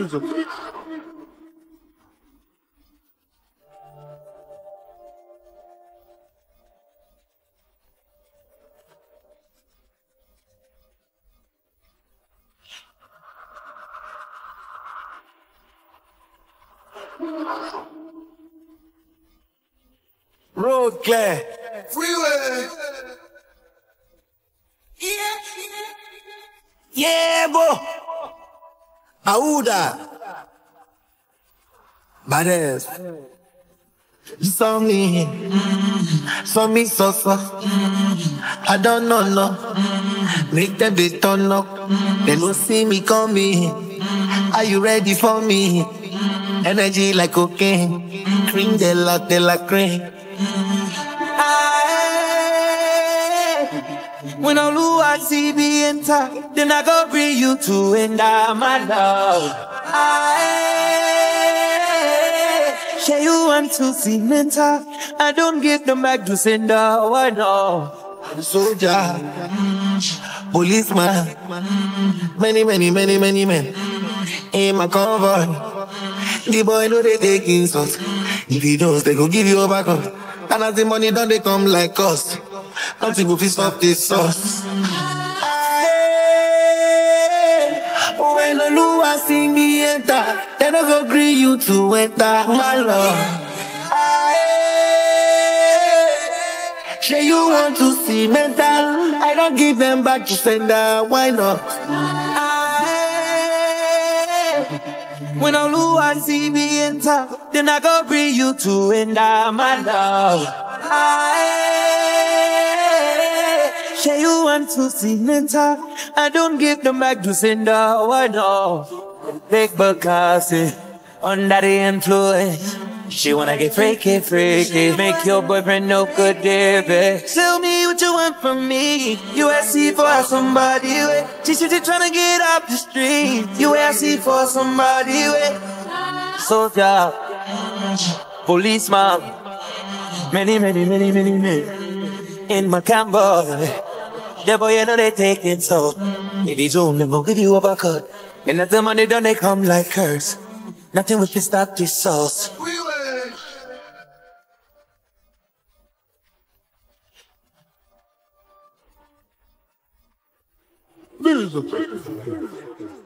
Road clear. Freeway. Yabo. Ahooga. Baddest. Saw me, so. I don't know, no. Make them they turn up. They don't see me coming. Are you ready for me? Energy like cocaine. Cream de la creme. When Oluwa CB enter, then I go bring you to end my love. Shey, you want to see mental? I don't give them back to send her. Why no? Soldier, policeman, many men in my convoy. The boy know they take insults. If he don't, they go give you a back up. And as the money done, they come like us. Nothing will stop this sauce. When Oluwa see me enter, then I go gree you to enter my love. Shey, you want to see mental? I don't give them back to sender. Why not? When Oluwa see me enter, then I go bring you to enter my love. Shey, you want to see mental? I don't give them back to sender. Why not? Big Bacassi, under the influence. She wanna get freaky. Make your boyfriend no good, baby. Tell me what you want from me. You asking for somebody with. She tryna get off the street. You asking for somebody with. Soldier, policeman, many men in my convoy. The boy, you know they take it so. If he's home, then go give you a uppercut. And at the money done, they come like curse. Nothing will stop this sauce. Freeway.